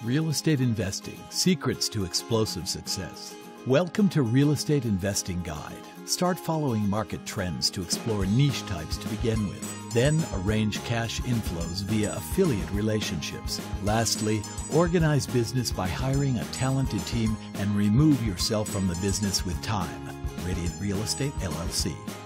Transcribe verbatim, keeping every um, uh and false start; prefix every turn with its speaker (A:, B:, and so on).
A: Real Estate Investing, Secrets to Explosive Success. Welcome to Real Estate Investing Guide. Start following market trends to explore niche types to begin with. Then arrange cash inflows via affiliate relationships. Lastly, organize business by hiring a talented team and remove yourself from the business with time. Radiant Real Estate, L L C.